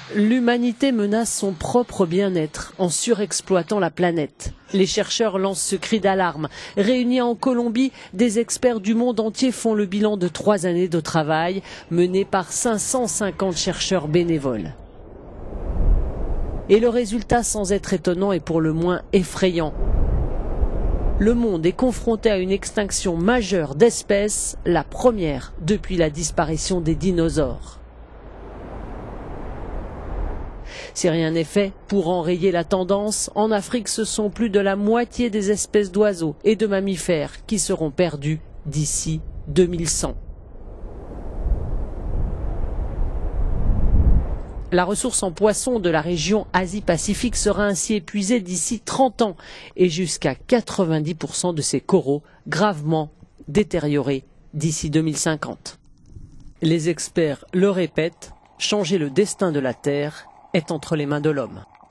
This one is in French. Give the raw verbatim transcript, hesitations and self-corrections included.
L'humanité menace son propre bien-être en surexploitant la planète. Les chercheurs lancent ce cri d'alarme. Réunis en Colombie, des experts du monde entier font le bilan de trois années de travail mené par cinq cent cinquante chercheurs bénévoles. Et le résultat, sans être étonnant, est pour le moins effrayant. Le monde est confronté à une extinction majeure d'espèces, la première depuis la disparition des dinosaures. Si rien n'est fait pour enrayer la tendance, en Afrique, ce sont plus de la moitié des espèces d'oiseaux et de mammifères qui seront perdues d'ici deux mille cent. La ressource en poissons de la région Asie-Pacifique sera ainsi épuisée d'ici trente ans et jusqu'à quatre-vingt-dix pour cent de ses coraux gravement détériorés d'ici deux mille cinquante. Les experts le répètent, changer le destin de la Terre est entre les mains de l'homme.